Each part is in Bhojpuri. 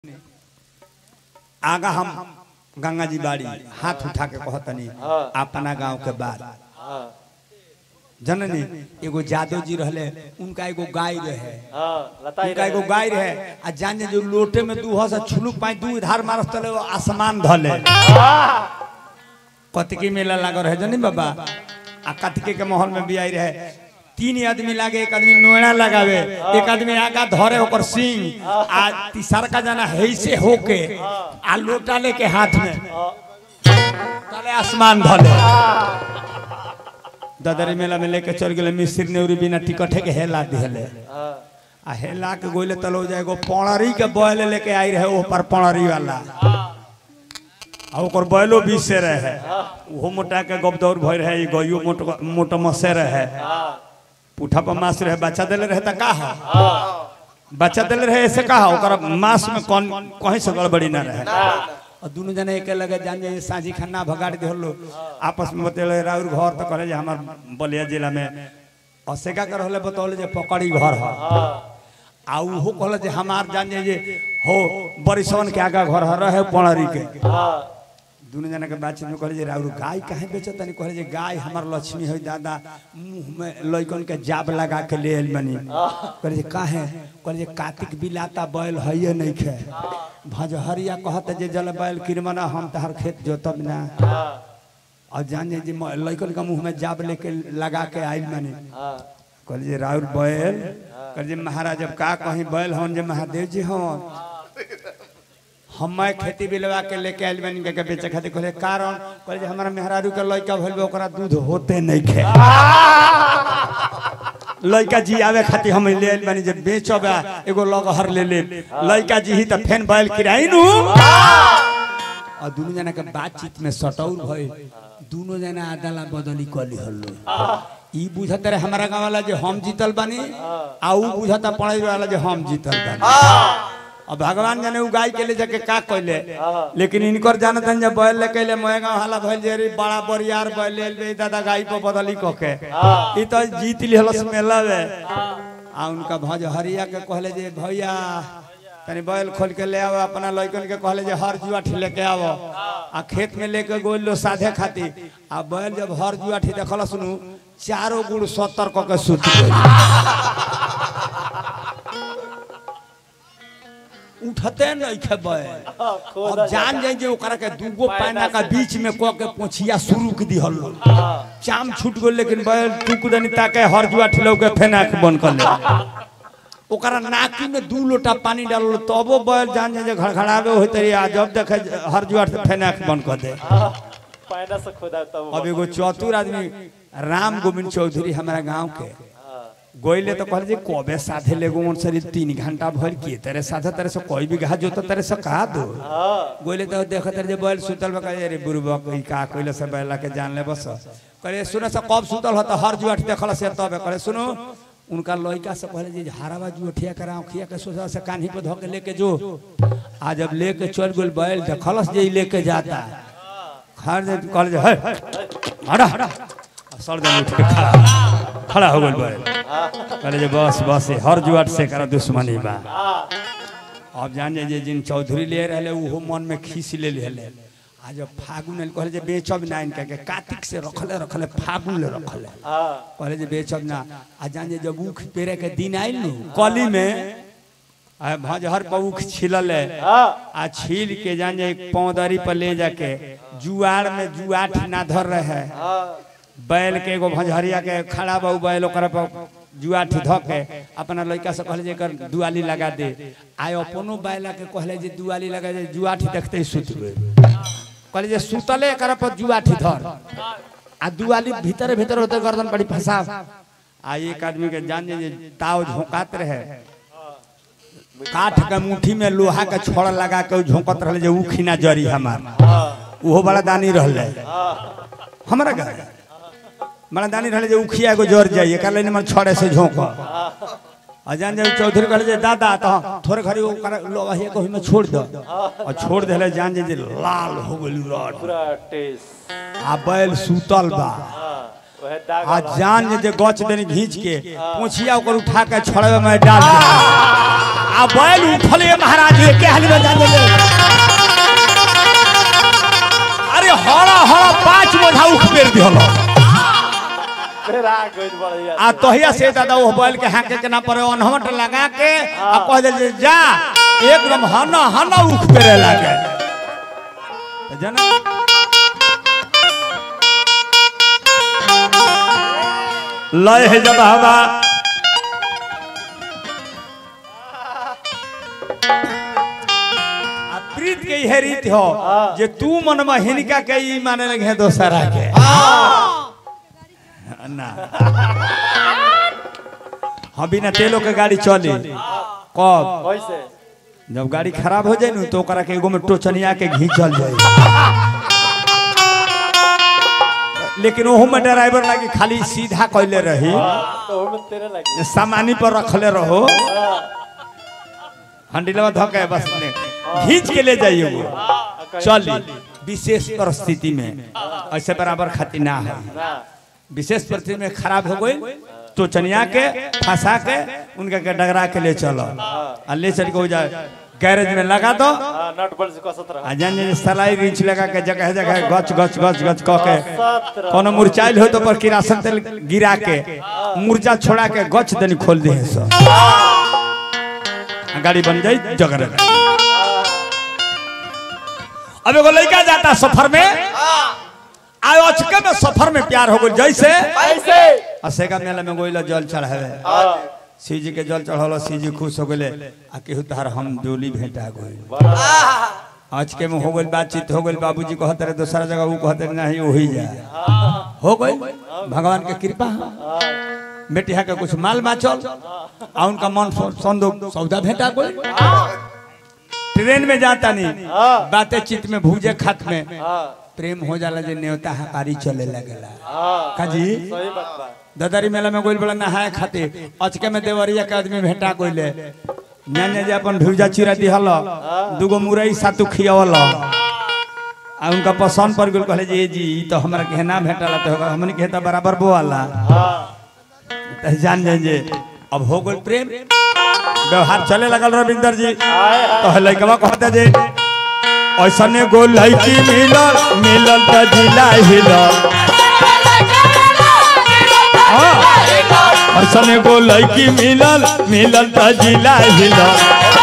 आगा हम गंगा जी बाड़ी हाथ उठा के कहतनी अपना गांव के बात जननी एगो जादव जी रहले उनका एगो गाय रहे उनका एगो गाय रहे आ जाने जो लोटे में दूह से छुलुक पाई दू धार मारस तले आसमान धले कतकी मेला लागल रहे जनी बाबा आ कतके के महल में बियाई रहे तीन आदमी लागे एक आदमी नोएड़ा लगावे एक आदमी आगा धरे होकर सिंह आ तीसर का जना हैसे होके आ लोटा लेके हाथ में तले आसमान धले ददरी मेला में लेके चल गए मिस्त्री नेउरी बिना टिकटे के हेला दिहले आ हेला के गोले तलो जाएगो पौड़री के बैल लेके आई रहे ऊपर पौड़री वाला आ ओकर बैलो बीच से रहे वो मोटा के गबदौर भई रहे गयो मोटो मसे रहे पुठा पर मांस रहे बच्चा देले रहे त का बच्चा देले रहे ऐसे का ओकर मांस में कौन कहीं से गड़बड़ी ना रहे और दोनों जने एक लगे जान जे साझी खाना भगाड़ देहलो आपस में बतेले राउर घर तो करे जे हमर बलिया जिला में असेका कर रहले बतौले जे पकड़ी घर ह आ उहो कहले जे हमार जान जे हो बरिसवन के आगा घर रहे पणरी के दोनों जना के बातचीत में कहले जे राउर गाय काहे बेचत तनी कहले जे गाय हमर लक्ष्मी है दादा मुंह में लइकन के जाब लगा के ले आइल बनी कहले जे काहे कहले जे कार्तिक बिलाता बैल हइए नहीं खे भजहरिया कहत जे जल बैल किरमना हम तहर खेत जोतब ना और जाने जे लइकन के मुंह में जाब लेके लगा के आइल बनी कहले जे राउर बैल कहले जे महाराज अब का कहीं बैल हन जे महादेव जी हन हम खेती बिलवा के लेके आइल बनी के बेचे खातिर कहले कारण कहले जे हमरा मेहरारू के लइका भइल बा ओकरा दूध होते नहीं खे लइका जी आवे खातिर हम ले आइल बनी जे बेचब एगो लगहर ले ले लइका जी ही त फेन बैल किराइनु और दोनों जना के बातचीत में सटौर भइल दोनों जना आदला बदली कली हल्लो ई बुझत रे हमरा गांव वाला जे हम जीतल बानी आ ऊ बुझता पढ़ाई वाला जे हम जीतल बानी अब भगवान जाने उ गाय के ले जाके का कहले लेकिन इनकर जानत न जे बैल ले कहले मोएगा हाला भइल जे बड़ा बरियार बैल ले बे दादा गाय पे बदली क के ई तो जीत लेहलस मेला में आ उनका भजहरिया के कहले जे भैया तनी बैल खोल के ले आओ अपना लइकन के कहले जे हर जुआठी लेके आओ आ खेत में लेके गोल लो साधे खाती आ बैल जब हर जुआठी देखल सुनु चारों गुड़ 70 क के सुत गई उठते नहीं खे बैल अब जान जाए जे ओकरा के दूगो पैना का बीच में क के पोछिया शुरू क दिहल चाम छूट गेल लेकिन बैल टुकदनी ताके हर जुआठी लो के फेना के बन कर ले ओकरा नाकी में 2 लोटा पानी डालल तबो बैल जान जाए जे घड़घड़ावे होय तरी आ जब देखे हर जुआठी फेना के बन कर दे पैना से खोदा तब अब एगो चतुर आदमी राम गोविंद चौधरी हमारा गांव के गोइले तो कहले जे कबे साधे लेगो उनसे 3 घंटा भर के तेरे साधे तेरे से कोई भी घा जोता तेरे से कहा दो गोइले तो देखत रे जे बैल सुतल बा कहे रे बुरबा कई का कइले से बैला के जान ले बस करे सुनो से कब सुतल ह त हर जुआठ देखल से तबे करे सुनो उनका लइका से कहले जे हारावा जुठिया करा खिया के सोचा से कान्ही पे धो के लेके जो आज जब लेके चल गेल बैल देखलस जे लेके जाता खर जे कहले जे हड़ा हड़ा सर दे उठ के खड़ा हो गेल बैल कहले जे बस बस हर जुआट से कर दुश्मनी बा अब जान जे जिन चौधरी ले रहले उहो मन में खीस ले लेले आज फागुन कहले जे बेचब ना इनका के कार्तिक से रखले फागुन ले रखले कहले जे बेचब ना आ जान जे जब ऊख पेरे के दिन आइल नु कली में आ भजहर पर ऊख छिलले आ छील के जान जे पौदरी पर ले जाके जुआर में जुआठ ना धर रहे बैल के एगो भजहरिया के खड़ा बहु बैल ओकरा पर जुआठी ध के अपना लइका से कहले जे कर दुआली लगा दे आय अपनो बैला के कहले जे दुआली लगा दे जुआठी देखते ही सुत गए कहले जे सुतले एकरा पर जुआठी धर आ दुआली भीतर भीतर होते गर्दन बड़ी फसा आ एक आदमी के जान जे ताव झोंकात रहे काठ के मुट्ठी में लोहा के छोड़ लगा के झोंकत रहले जे उखिना जरी हमार ओहो बड़ा दानी रहले हमरा का बड़ा दानी रहले जे उखिया को जोर जाइए कर लेने मन छोड़े से झोंक अजान जब चौधरी कहले जे दादा तो थोड़े घड़ी ओकरा लोहिया को में छोड़ दो और छोड़ देले जान जे लाल हो गेल रड पूरा टेस्ट आ बैल सुतल बा आ जान जे गच देनी घींच के पोछिया ओकर उठा के छोड़े में डाल आ बैल उठले महाराज के हाल में जान ले अरे हरा हरा 5 बोझा उठ पेर दिहलो फिर आ गई बढ़िया आ तहिया से दादा वो बैल के हाके के ना परे अनहमट लगा के आ कह दे जा एकदम हना हना उठ पेरे लागे जना लय है जब हवा प्रीत के यह रीत हो जे तू मन में हिनका के ई माने लगे दोसरा के ना हम बिना तेलों के गाड़ी चली कब कैसे जब गाड़ी खराब हो जाए न तो ओकरा के एगो में टोचनिया के घींचल जाए लेकिन ओहू में ड्राइवर लागी खाली सीधा कैले रही तो हम तेरे लगे सामानी पर रखले रहो हंडिलवा धके बस ने खींच के ले जाइए वो चली विशेष परिस्थिति में ऐसे बराबर खाती ना है विशेष परिस्थिति में खराब हो गई तो चनिया के फंसा के उनका के डगरा के ले चलो और ले चल के हो जाए गैरेज में लगा दो नट बोल्ट से कसत रहा जान सलाई रिंच लगा के जगह जगह गच गच गच गच कह के कोनो मुरझाइल हो तो पर किरासन तेल गिरा के मुर्जा छोड़ा के गच दनी खोल दे सो गाड़ी बन जाई जगह अब एगो लड़का जाता सफर में आयो अचके में सफर में प्यार हो गई जैसे ऐसे असेगा मेला में गोइला जल चढ़ावे शिव जी के जल चढ़ल शिव जी खुश हो गए आ केहू तार हम डोली भेंटा गई आज के में हो गई बातचीत हो गई बाबूजी कहते रहे दूसरा जगह वो कहते नहीं वही जाए हो गई भगवान के कृपा बेटिया के कुछ माल माचल आ उनका मन संदोक सौदा भेंटा गई ट्रेन में जाता नहीं बातें चित में भूजे खत में प्रेम हो जाला जे नेवता हकारी चले लगेला काजी सही बात बा ददारी मेला में गोइल बड़ा नहाए खाते अचके में देवरिया के आदमी भेंटा गोइले न्याने जे अपन भुजा चिरा दिहल दुगो मुरई सातु खियावल आ उनका पसंद पर गेल कहले जे जी तो हमरा के ना भेंटाला तो हमनी के त बराबर बोवाला त जान जे अब हो गेल प्रेम व्यवहार चले लगल रविंदर जी तो लइकवा कहते जे ऐसने गो लड़की मिलल मिलल त जिला हिलल ऐसने गो लड़की मिलल मिलल त जिला हिलल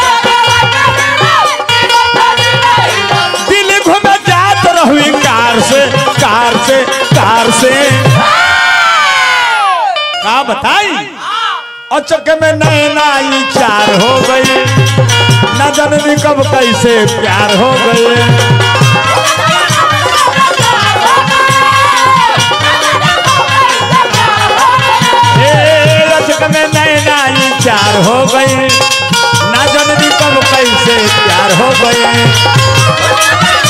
दिल्ली घूमे जात रहुई कार से का बताई अचक में नैना ई चार हो गई न जननी कब कैसे प्यार हो गए अचक में नैना ई चार हो गई न जननी कब कैसे प्यार हो गए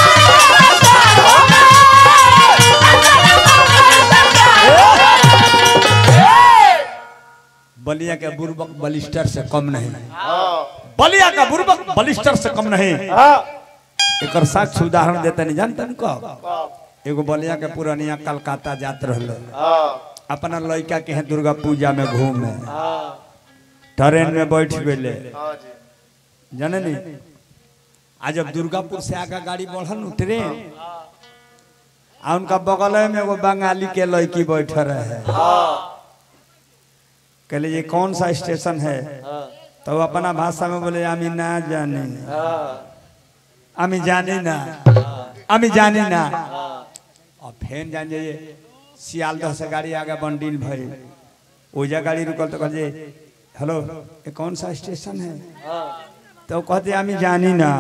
बलिया का बुर्बक बलिस्टर से कम नहीं बलिया का बुर्बक बलिस्टर से कम नहीं एक साक्ष्य उदाहरण देते नहीं जानते नहीं कब एगो बलिया के पुरानिया कलकत्ता जात रहल अपना लड़का के दुर्गा पूजा में घूमे ट्रेन में बैठ गए जाने नहीं आज जब दुर्गापुर से आगा गाड़ी बढ़ल ट्रेन आ उनका बगल में एगो बंगाली के लड़की बैठ रहे कहले ये कौन सा स्टेशन है तो वो अपना भाषा में बोले आमी ना जाने आमी जानी ना और फेन जान जाइए सियालदह से गाड़ी आगे बंडील भाई ओजा गाड़ी रुकल तो कहते हेलो ये कौन सा स्टेशन है तो कहते आमी जानी ना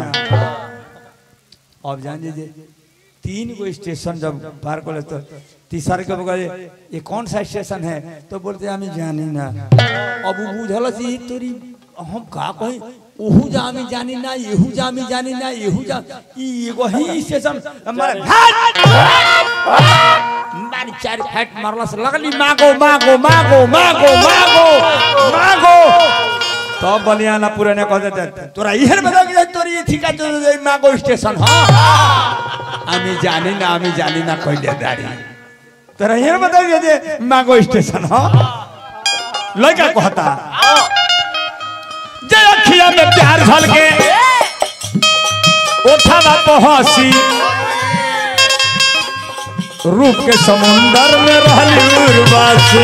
अब जान जाइए 3 गो स्टेशन जब पार कर तो तीसर के बोले ये कौन सा स्टेशन है तो बोलते हमें जानी ना अब बुझल सी तोरी हम का कही ओहू जा हमें जानी ना येहू जा हमें जानी ना येहू जा ई एगो ही स्टेशन हमारे मारी 4 फैट मारला से लगली मागो तो बलियाना पुराने कहते तोरा इहर बता के तोरी ठिका तो मागो स्टेशन हां हमें जानी ना कहले दाड़ी तोरा इहर बता जे मागो स्टेशन हां लड़का कहता जय अखिया में प्यार झलके उठावा पहुंची रूप के समुंदर में रहली उर्वशी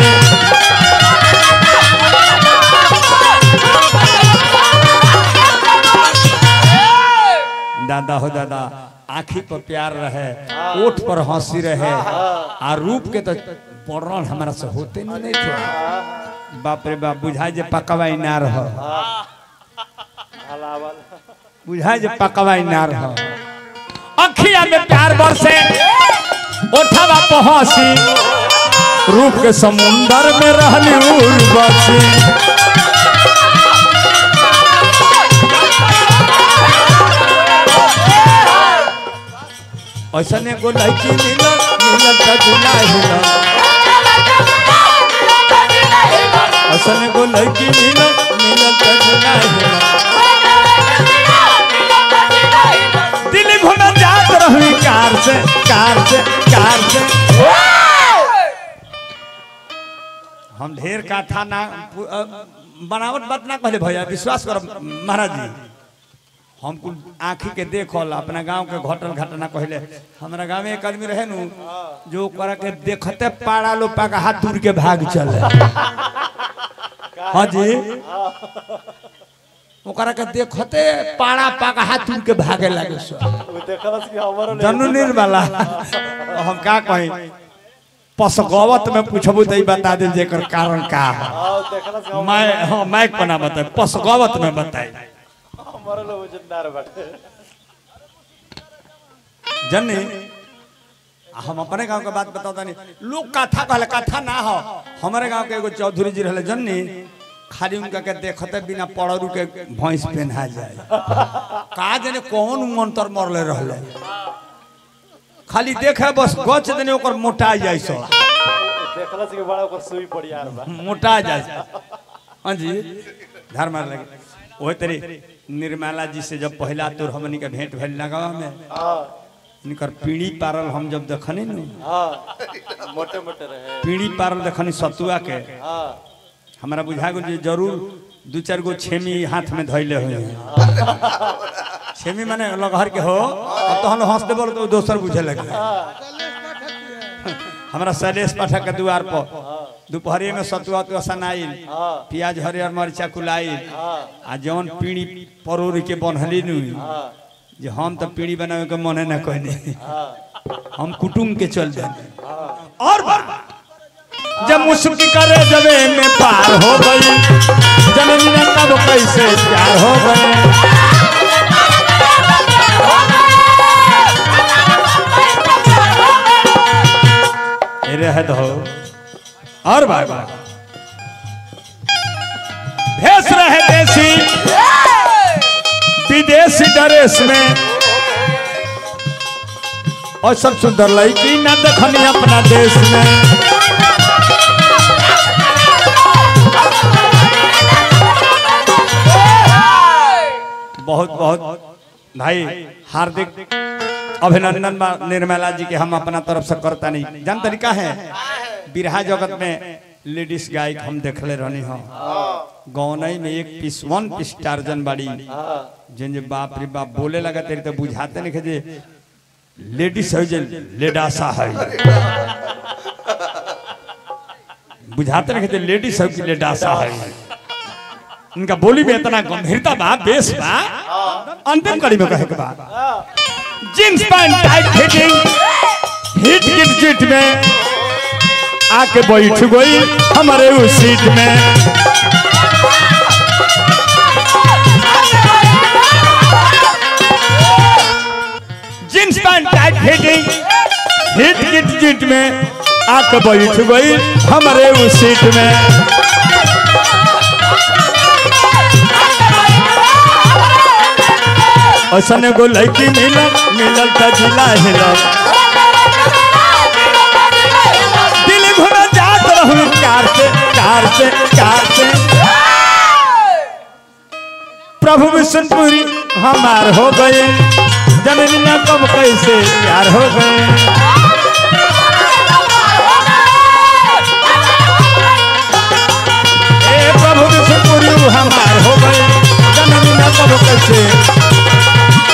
दादा हो दादा आँखी पर प्यार रहे ओठ पर हंसी रहे आ रूप के तो वर्णन हमारा से होते नहीं थे बाप रे बाप बुझाए जे पकवा इनार हो बुझाए जे पकवा इनार हो अखिया में प्यार बरसे ओठवा पहुंची रूप के समुंदर में रहली उर्वशी ऐसा ने को लड़की मिलल मिलल त दुला हिलल ऐसा ने को लड़की मिलल मिलल त दुला हिलल दिल घुमा जात रही कार से हम ढेर कथा ना बनावट बात ना कहले भैया विश्वास कर महाराज जी हम कुल आँखी के देखल अपना गांव के घटल घटना कहले हमारा गांव में एक आदमी रहे नु जो करा के देखते पाड़ा लो पाका हाथ दूर के भाग चले हाँ जी ओकरा के देखते पाड़ा पाका हाथ दूर के भागे लगे सो जननीर वाला हम का कहि पसगवत में पूछबू तो बता दे जेकर कारण का मैं माइक बना बताए पसगवत में बताई जन्नी हम अपने गांव के बात बताता नहीं लोग कथा कहले कथा ना हो हमारे गांव के एगो चौधरी जी रहले जन्नी खाली उनका के देखते बिना पड़रू के भैंस पहना जाए का जाने कौन मंत्र मरले रहले खाली देखे बस गच देने ओकर मोटा जाए सो देखला से बड़ा ओकर सुई पड़ी यार बा मोटा जाए हां जी धार मार लगे ओए तेरी निर्मला जी से जब पहला तोर हमनी के भेंट भइल लगावा में इनकर पीढ़ी पारल हम जब देखनी न मोटे मोटे रहे पीढ़ी पारल देखनी सतुआ के हमारा बुझा गो जरूर दो चार गो छेमी हाथ में धइले हुए छेमी माने लगहर के हो अब तो हम हंस देबो तो दोसर बुझे लगे हमारा शैलेश पाठक के द्वार पर दोपहरी में सतुआ तो सनाइल प्याज हरियर मरचा कुलाइल आ जौन पीढ़ी परोर के बनहली नु जे हम तो पीढ़ी बनावे के मने ना कहने हम कुटुंब के चल जाने और जब मुस्की करे जबे में पार हो गई जननी ने कब कैसे प्यार हो गए रह दो और बार बार भेस रहे देसी विदेशी ड्रेस में और सब सुंदर लड़की ना देखनी अपना देश में बहुत बहुत भाई हार्दिक अभिनंदन निर्मला जी के हम अपना तरफ से करता नहीं जान तरीका है बिरहा जगत में लेडीज गायक हम देखले रहनी हो गौनई में एक पीस वन पीस टार्जन बाड़ी जिन बाप रे बाप बोले लगा तेरी तो बुझाते नहीं जे लेडीज है जे लेडासा है बुझाते नहीं जे लेडीज है कि लेडासा है इनका बोली में इतना गंभीरता बा बेस बा अंतिम कड़ी में कहे के बाद जींस पैंट टाइट फिटिंग हिट किट जिट में आके बैठ गई हमारे उस सीट में जींस पैंट टाइट फिटिंग हिट किट जिट में आके बैठ गई हमारे उस सीट में ऐसा को लड़की मिलल त जिला हिलल दिल घुमा जात रहू कार से प्रभु विष्णुपुरी हमार हो गए जननी न कब कैसे प्यार हो गए प्रभु विष्णुपुरी हमार हो गए जननी कबो कैसे